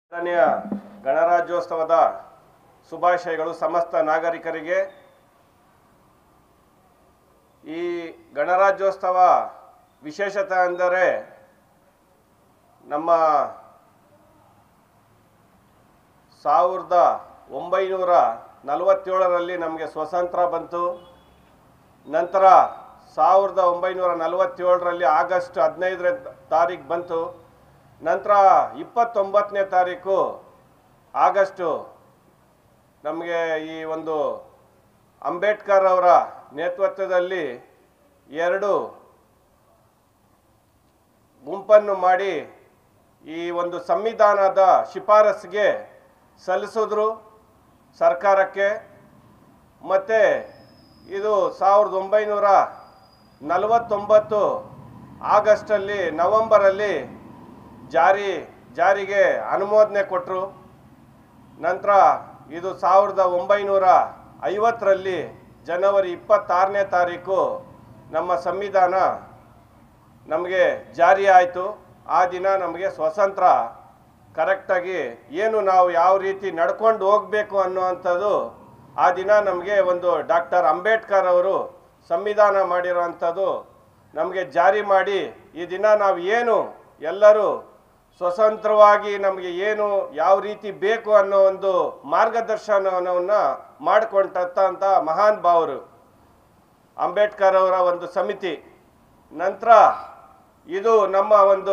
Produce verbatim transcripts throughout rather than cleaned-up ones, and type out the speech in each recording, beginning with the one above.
ಎರಡನೆಯ ಗಣರಾಜ್ಯೋತ್ಸವದ ಶುಭಾಶಯಗಳು ಸಮಸ್ತ ನಾಗರಿಕರಿಗೆ. ಈ ಗಣರಾಜ್ಯೋತ್ಸವ ವಿಶೇಷತೆ ಅಂದರೆ ನಮ್ಮ ಸಾವಿರದ ಒಂಬೈನೂರ ನಲವತ್ತೇಳರಲ್ಲಿ ನಮಗೆ ಸ್ವತಂತ್ರ ಬಂತು. ನಂತರ ಸಾವಿರದ ಒಂಬೈನೂರ ನಲವತ್ತೇಳರಲ್ಲಿ ಆಗಸ್ಟ್ ಹದಿನೈದನೇ ತಾರೀಕು ಬಂತು. ನಂತರ ಇಪ್ಪತ್ತೊಂಬತ್ತನೇ ತಾರೀಕು ಆಗಸ್ಟು ನಮಗೆ ಈ ಒಂದು ಅಂಬೇಡ್ಕರ್ ಅವರ ನೇತೃತ್ವದಲ್ಲಿ ಎರಡು ಗುಂಪನ್ನು ಮಾಡಿ ಈ ಒಂದು ಸಂವಿಧಾನದ ಶಿಫಾರಸ್ಸಿಗೆ ಸಲ್ಲಿಸಿದ್ರು ಸರ್ಕಾರಕ್ಕೆ. ಮತ್ತು ಇದು ಸಾವಿರದ ಒಂಬೈನೂರ ನಲವತ್ತೊಂಬತ್ತು ಆಗಸ್ಟಲ್ಲಿ ನವಂಬರಲ್ಲಿ ಜಾರಿ ಜಾರಿಗೆ ಅನುಮೋದನೆ ಕೊಟ್ಟರು. ನಂತರ ಇದು ಸಾವಿರದ ಒಂಬೈನೂರ ಐವತ್ತರಲ್ಲಿ ಜನವರಿ ಇಪ್ಪತ್ತಾರನೇ ತಾರೀಕು ನಮ್ಮ ಸಂವಿಧಾನ ನಮಗೆ ಜಾರಿ ಆಯಿತು. ಆ ದಿನ ನಮಗೆ ಸ್ವಾತಂತ್ರ್ಯ ಕರೆಕ್ಟಾಗಿ ಏನು ನಾವು ಯಾವ ರೀತಿ ನಡ್ಕೊಂಡು ಹೋಗಬೇಕು ಅನ್ನುವಂಥದ್ದು ಆ ದಿನ ನಮಗೆ ಒಂದು ಡಾಕ್ಟರ್ ಅಂಬೇಡ್ಕರ್ ಅವರು ಸಂವಿಧಾನ ಮಾಡಿರೋವಂಥದ್ದು ನಮಗೆ ಜಾರಿ ಮಾಡಿ ಈ ದಿನ ನಾವು ಏನು ಎಲ್ಲರೂ ಸ್ವತಂತ್ರವಾಗಿ ನಮಗೆ ಏನು ಯಾವ ರೀತಿ ಬೇಕು ಅನ್ನೋ ಒಂದು ಮಾರ್ಗದರ್ಶನವನ್ನು ಮಾಡಿಕೊಂಡಂಥ ಮಹಾನ್ ಭಾವರು ಅಂಬೇಡ್ಕರ್ ಅವರ ಒಂದು ಸಮಿತಿ. ನಂತರ ಇದು ನಮ್ಮ ಒಂದು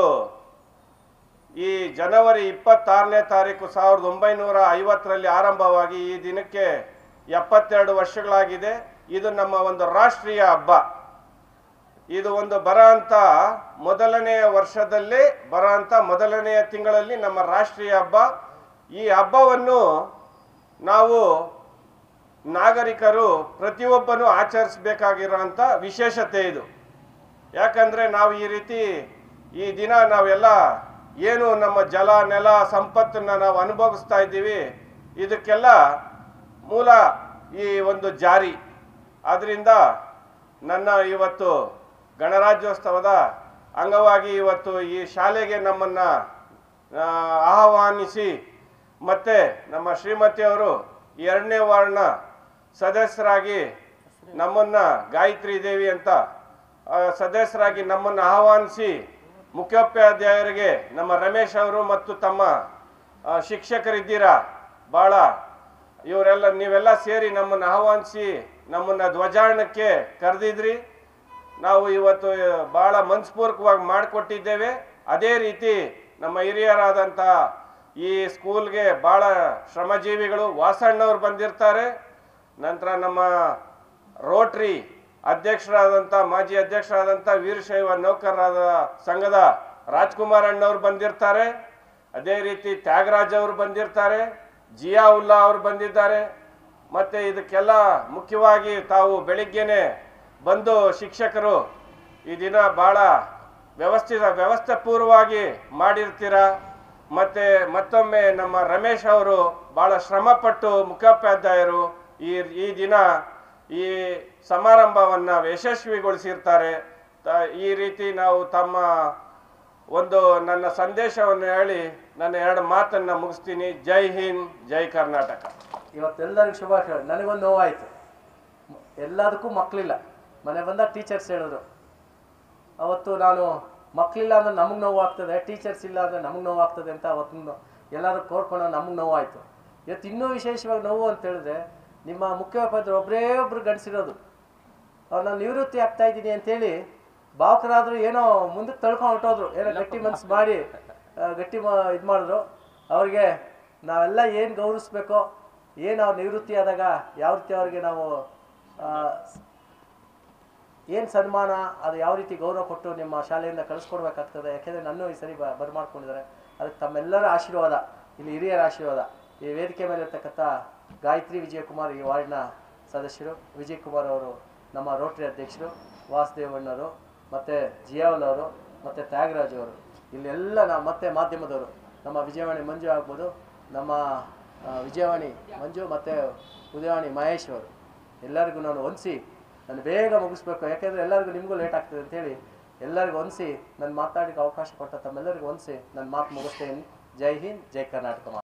ಈ ಜನವರಿ ಇಪ್ಪತ್ತಾರನೇ ತಾರೀಕು ಸಾವಿರದ ಒಂಬೈನೂರ ಐವತ್ತರಲ್ಲಿ ಆರಂಭವಾಗಿ ಈ ದಿನಕ್ಕೆ ಎಪ್ಪತ್ತೆರಡು ವರ್ಷಗಳಾಗಿದೆ. ಇದು ನಮ್ಮ ಒಂದು ರಾಷ್ಟ್ರೀಯ ಹಬ್ಬ. ಇದು ಒಂದು ಬರ ಅಂತ ಮೊದಲನೆಯ ವರ್ಷದಲ್ಲಿ ಬರ ಅಂತ ಮೊದಲನೆಯ ತಿಂಗಳಲ್ಲಿ ನಮ್ಮ ರಾಷ್ಟ್ರೀಯ ಹಬ್ಬ. ಈ ಹಬ್ಬವನ್ನು ನಾವು ನಾಗರಿಕರು ಪ್ರತಿಯೊಬ್ಬನೂ ಆಚರಿಸಬೇಕಾಗಿರೋಂಥ ವಿಶೇಷತೆ ಇದು. ಯಾಕಂದರೆ ನಾವು ಈ ರೀತಿ ಈ ದಿನ ನಾವೆಲ್ಲ ಏನು ನಮ್ಮ ಜಲ ನೆಲ ಸಂಪತ್ತನ್ನು ನಾವು ಅನುಭವಿಸ್ತಾ ಇದ್ದೀವಿ, ಇದಕ್ಕೆಲ್ಲ ಮೂಲ ಈ ಒಂದು ಜಾರಿ. ಆದ್ದರಿಂದ ನನ್ನ ಇವತ್ತು ಗಣರಾಜ್ಯೋತ್ಸವದ ಅಂಗವಾಗಿ ಇವತ್ತು ಈ ಶಾಲೆಗೆ ನಮ್ಮನ್ನು ಆಹ್ವಾನಿಸಿ ಮತ್ತು ನಮ್ಮ ಶ್ರೀಮತಿಯವರು ಎರಡನೇ ವಾರ್ಡ್ನ ಸದಸ್ಯರಾಗಿ ನಮ್ಮನ್ನು ಗಾಯತ್ರಿ ದೇವಿ ಅಂತ ಸದಸ್ಯರಾಗಿ ನಮ್ಮನ್ನು ಆಹ್ವಾನಿಸಿ ಮುಖ್ಯೋಪಾಧ್ಯಾಯರಿಗೆ ನಮ್ಮ ರಮೇಶ್ ಅವರು ಮತ್ತು ತಮ್ಮ ಶಿಕ್ಷಕರಿದ್ದೀರಾ ಭಾಳ ಇವರೆಲ್ಲ ನೀವೆಲ್ಲ ಸೇರಿ ನಮ್ಮನ್ನು ಆಹ್ವಾನಿಸಿ ನಮ್ಮನ್ನು ಧ್ವಜಾರೋಹಣಕ್ಕೆ ಕರೆದಿದ್ರಿ. ನಾವು ಇವತ್ತು ಭಾಳ ಮನಸ್ಪೂರ್ವಕವಾಗಿ ಮಾಡಿಕೊಟ್ಟಿದ್ದೇವೆ. ಅದೇ ರೀತಿ ನಮ್ಮ ಹಿರಿಯರಾದಂಥ ಈ ಸ್ಕೂಲ್ಗೆ ಭಾಳ ಶ್ರಮಜೀವಿಗಳು ವಾಸಣ್ಣವ್ರು ಬಂದಿರ್ತಾರೆ. ನಂತರ ನಮ್ಮ ರೋಟ್ರಿ ಅಧ್ಯಕ್ಷರಾದಂಥ ಮಾಜಿ ಅಧ್ಯಕ್ಷರಾದಂಥ ವೀರಶೈವ ನೌಕರರಾದ ಸಂಘದ ರಾಜ್ಕುಮಾರ್ ಅಣ್ಣವ್ರು ಬಂದಿರ್ತಾರೆ. ಅದೇ ರೀತಿ ತ್ಯಾಗರಾಜ್ ಅವರು ಬಂದಿರ್ತಾರೆ, ಜಿಯಾ ಉಲ್ಲಾ ಅವರು ಬಂದಿದ್ದಾರೆ. ಮತ್ತು ಇದಕ್ಕೆಲ್ಲ ಮುಖ್ಯವಾಗಿ ತಾವು ಬೆಳಿಗ್ಗೆನೆ ಬಂದು ಶಿಕ್ಷಕರು ಈ ದಿನ ಭಾಳ ವ್ಯವಸ್ಥಿತ ವ್ಯವಸ್ಥೆಪೂರ್ವವಾಗಿ ಮಾಡಿರ್ತೀರ. ಮತ್ತು ಮತ್ತೊಮ್ಮೆ ನಮ್ಮ ರಮೇಶ್ ಅವರು ಭಾಳ ಶ್ರಮಪಟ್ಟು ಮುಖ್ಯೋಪಾಧ್ಯಾಯರು ಈ ಈ ದಿನ ಈ ಸಮಾರಂಭವನ್ನು ಯಶಸ್ವಿಗೊಳಿಸಿರ್ತಾರೆ. ಈ ರೀತಿ ನಾವು ತಮ್ಮ ಒಂದು ನನ್ನ ಸಂದೇಶವನ್ನು ಹೇಳಿ ನನ್ನ ಎರಡು ಮಾತನ್ನು ಮುಗಿಸ್ತೀನಿ. ಜೈ ಹಿಂದ್, ಜೈ ಕರ್ನಾಟಕ. ಇವತ್ತೆಲ್ಲರಿಗೂ ಶುಭಾಶಯ. ನನಗೊಂದು ನೋವಾಯಿತು, ಎಲ್ಲದಕ್ಕೂ ಮಕ್ಕಳಿಲ್ಲ. ಮನೆ ಬಂದ ಟೀಚರ್ಸ್ ಹೇಳಿದ್ರು ಅವತ್ತು ನಾನು ಮಕ್ಕಳಿಲ್ಲ ಅಂದರೆ ನಮಗೆ ನೋವಾಗ್ತದೆ, ಟೀಚರ್ಸ್ ಇಲ್ಲ ಅಂದರೆ ನಮಗೆ ನೋವಾಗ್ತದೆ ಅಂತ ಅವತ್ತು ಎಲ್ಲರೂ ಕೋರ್ಕೊಂಡು ನಮಗೆ ನೋವಾಯಿತು. ಇವತ್ತು ಇನ್ನೂ ವಿಶೇಷವಾಗಿ ನೋವು ಅಂತ ಹೇಳಿದ್ರೆ ನಿಮ್ಮ ಮುಖ್ಯೋಪಾಧ್ಯಾಯರು ಒಬ್ಬರೇ ಒಬ್ರು ಗಂಡಸಿರೋದು. ಅವ್ರು ನಾನು ನಿವೃತ್ತಿ ಆಗ್ತಾ ಇದ್ದೀನಿ ಅಂತೇಳಿ ಭಾವುಕರಾದರೂ ಏನೋ ಮುಂದಕ್ಕೆ ತಳ್ಕೊಂಡು ಹೊಟ್ಟೋದ್ರು, ಏನೋ ಗಟ್ಟಿ ಮನಸ್ಸು ಮಾಡಿ ಗಟ್ಟಿ ಮ ಇದು ಮಾಡಿದ್ರು. ಅವ್ರಿಗೆ ನಾವೆಲ್ಲ ಏನು ಗೌರವಿಸ್ಬೇಕೋ, ಏನು ಅವ್ರು ನಿವೃತ್ತಿ ಆದಾಗ ಯಾವ ರೀತಿ ಅವ್ರಿಗೆ ನಾವು ಏನು ಸನ್ಮಾನ ಅದು ಯಾವ ರೀತಿ ಗೌರವ ಕೊಟ್ಟು ನಿಮ್ಮ ಶಾಲೆಯಿಂದ ಕಳಿಸ್ಕೊಡ್ಬೇಕಾಗ್ತದೆ. ಯಾಕೆಂದರೆ ನನ್ನೂ ಈ ಸರಿ ಬ ಬರಮಾಡ್ಕೊಂಡಿದ್ದಾರೆ. ಅದಕ್ಕೆ ತಮ್ಮೆಲ್ಲರ ಆಶೀರ್ವಾದ, ಇಲ್ಲಿ ಹಿರಿಯರ ಆಶೀರ್ವಾದ, ಈ ವೇದಿಕೆ ಮೇಲೆ ಇರ್ತಕ್ಕಂಥ ಗಾಯತ್ರಿ ವಿಜಯಕುಮಾರ್ ಈ ವಾರ್ಡ್ನ ಸದಸ್ಯರು, ವಿಜಯಕುಮಾರ್ ಅವರು ನಮ್ಮ ರೋಟರಿ ಅಧ್ಯಕ್ಷರು, ವಾಸುದೇವಣ್ಣವರು ಮತ್ತು ಜಿಯಾವಲ್ ಅವರು ಮತ್ತು ತ್ಯಾಗರಾಜ್ ಅವರು, ಇಲ್ಲೆಲ್ಲ ನಾವು ಮತ್ತು ಮಾಧ್ಯಮದವರು, ನಮ್ಮ ವಿಜಯವಾಣಿ ಮಂಜು ಆಗ್ಬೋದು, ನಮ್ಮ ವಿಜಯವಾಣಿ ಮಂಜು ಮತ್ತು ಉದಯವಾಣಿ ಮಹೇಶ್ ಅವರು, ಎಲ್ಲರಿಗೂ ನಾನು ಹೊಂದಿಸಿ ನಾನು ಬೇಗ ಮುಗಿಸ್ಬೇಕು. ಯಾಕೆಂದರೆ ಎಲ್ಲರಿಗೂ ನಿಮಗೂ ಲೇಟ್ ಆಗ್ತದೆ ಅಂತೇಳಿ ಎಲ್ಲರಿಗೂ ಹೊಂದಿಸಿ ನನ್ನ ಮಾತಾಡೋಕ್ಕೆ ಅವಕಾಶ ಕೊಟ್ಟ ತಮ್ಮೆಲ್ಲರಿಗೂ ಹೊಂದಿಸಿ ನನ್ನ ಮಾತು ಮುಗಿಸ್ತೇನೆ. ಜೈ ಹಿಂದ್, ಜೈ ಕರ್ನಾಟಕ.